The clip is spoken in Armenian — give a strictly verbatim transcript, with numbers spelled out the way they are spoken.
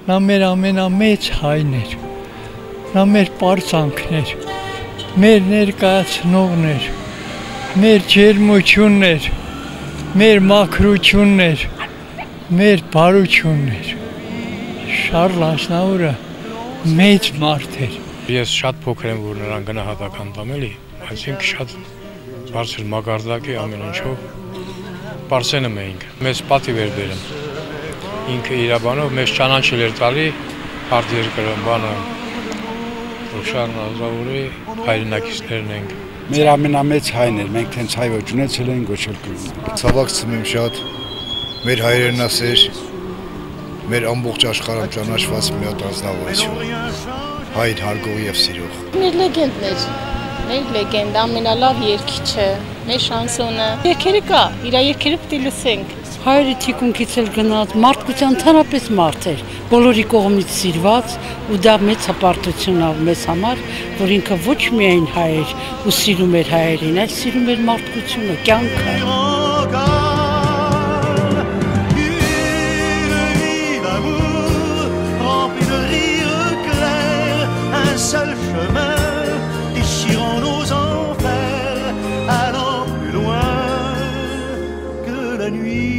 Նա մեր ամենամեծ հայն էր, նա մեր պարծանքն էր, մեր ներկայացնողն էր, մեր ջերմությունն էր, մեր մաքրությունն էր, մեր բարությունն էր։ Շարլ Ազնավուրը մեծ մարդ էր։ Ես շատ փոքր եմ, որ նրան գնահատական տամ էլի, բայց ինքը շատ բարձր մակարդակի ամեն ինչով պարծենում էինք, մեզ պատիվ էր բերում։ Ինքը իր բանով մեզ ճանաչել էր տալի հարդ երկրը բանը, որ Շարլ Ազնավուրի հայրենակիցներն ենք։ Մեր ամենամեծ հայն էր, մենք հենց հայ ոչ ունեցել ենք, ոչ էլ կունենք։ Ցավակցում եմ շատ, մեր հայրենասեր, մեր ամբողջ աշխարհում ճանաչված մի հատ ազնվորություն, հայր հարգող եւ սիրող։ Մեր լեգենդներ, մեր լեգենդ, ամենալավ երգիչը, մեր շանսոնը։ Երգերը կա, իր երգերը պետք է լսենք։ Հայրը թիկունքից էլ գնաց, մարդկության ընդհանրապես մարդ էր, բոլորի կողմից սիրված, ու դա մեծ հպարտություն ավ մեզ համար, որ ինքը ոչ միայն հայ էր ու սիրում էր հայերին, այլ սիրում էր մարդկությունը, կյանքը։ Seul chemin déchirant nos enfers, allant plus loin que la nuit.